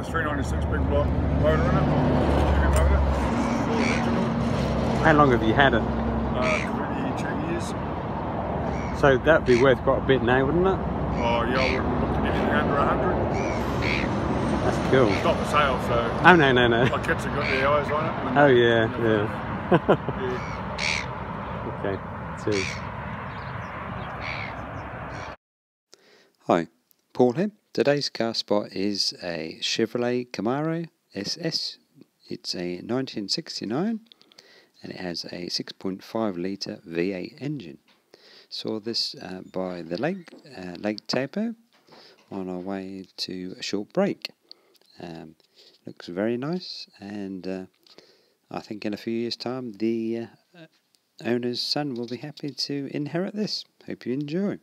396 big block motor in it. Bigger motor. All original. How long have you had it? 22 years. So that'd be worth quite a bit now, wouldn't it? Oh yeah, I wouldn't look at anything under 100. That's cool. It's not for sale, so. Oh no. My kids have got their eyes on it. Oh yeah. Yeah. Okay. Cheers. Hi, Paul here. Today's car spot is a Chevrolet Camaro SS. It's a 1969 and it has a 6.5 litre V8 engine. Saw this by the lake, Lake Taupo, on our way to a short break. Looks very nice, and I think in a few years' time the owner's son will be happy to inherit this. Hope you enjoy.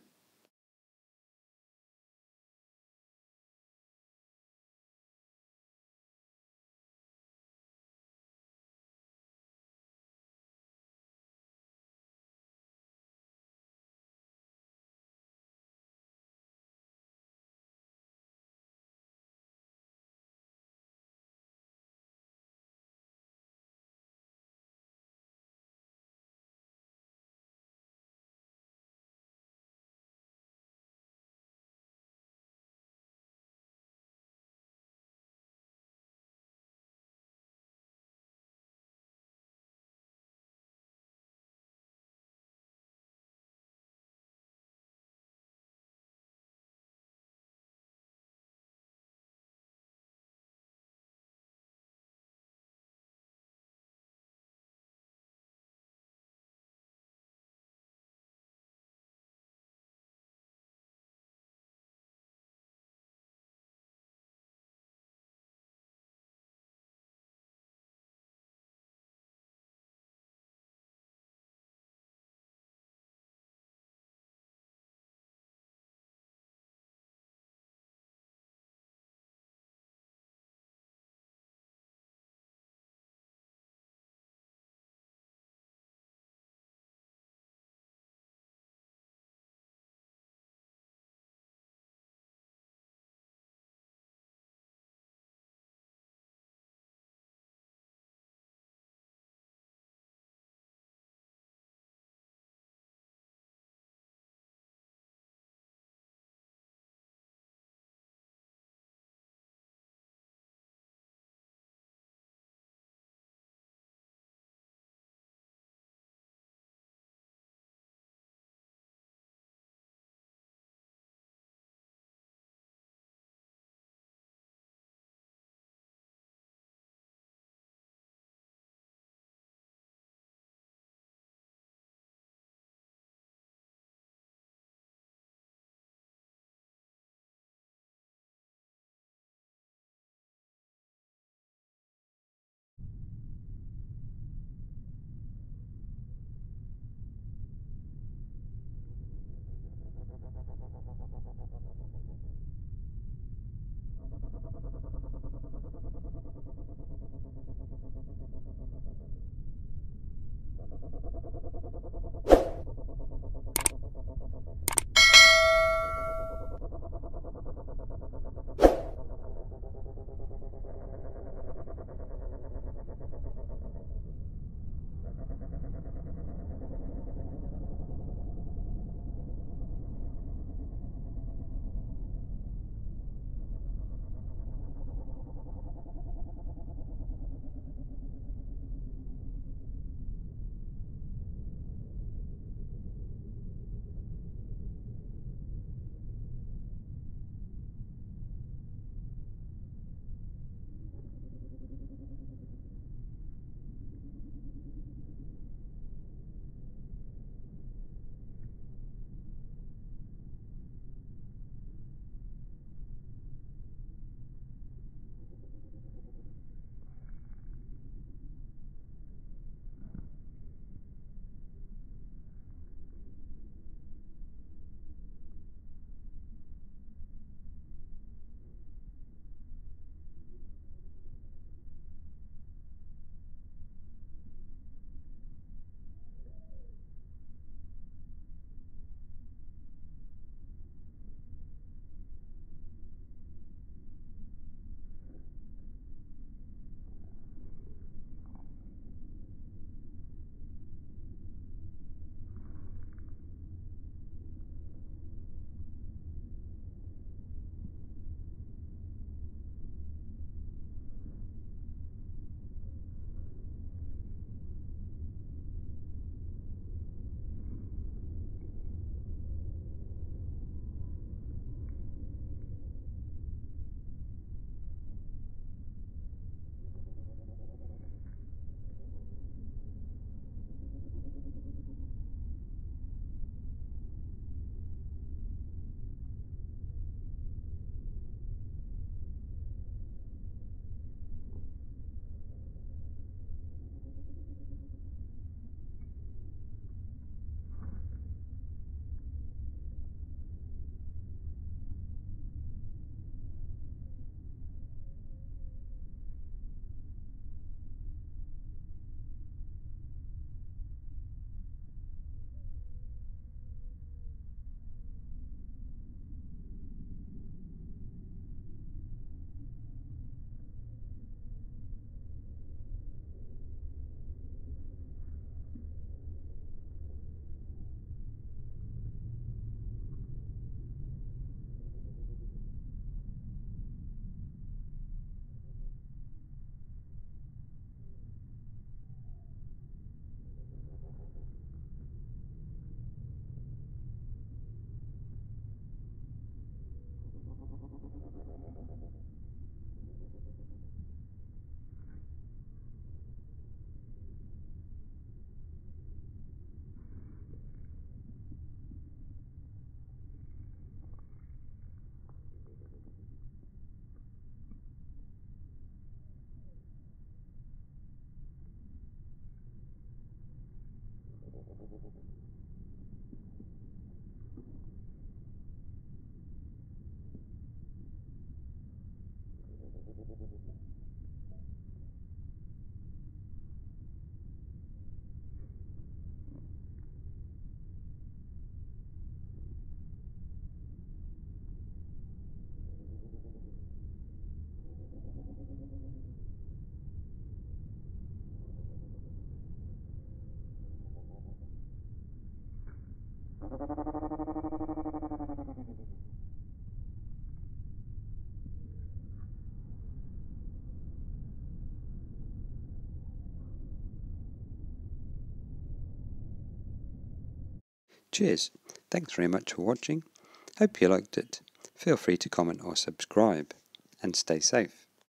Cheers. Thanks very much for watching. Hope you liked it. Feel free to comment or subscribe. And stay safe.